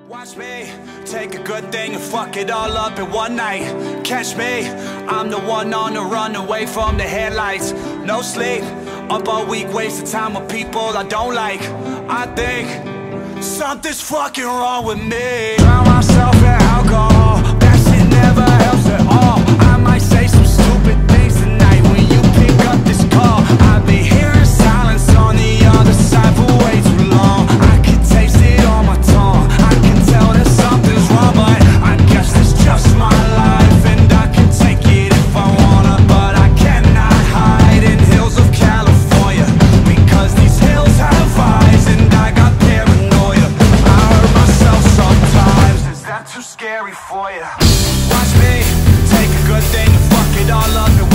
Watch me take a good thing and fuck it all up in one night. Catch me, I'm the one on the run away from the headlights. No sleep, up all week, wasting time with people I don't like. I think something's fucking wrong with me. Drown myself in alcohol, that shit never helps at all. I might say some stupid things tonight when you pick up this call. I've been hearing silence on the other side for way too long. I can taste it on my tongue, I can tell that something's wrong, but I guess it's just my life, and I can take it if I wanna, but I cannot hide in hills of California, because these hills have eyes and I got paranoia. I hurt myself sometimes, is that too scary for you? Watch me take a good thing and fuck it all up.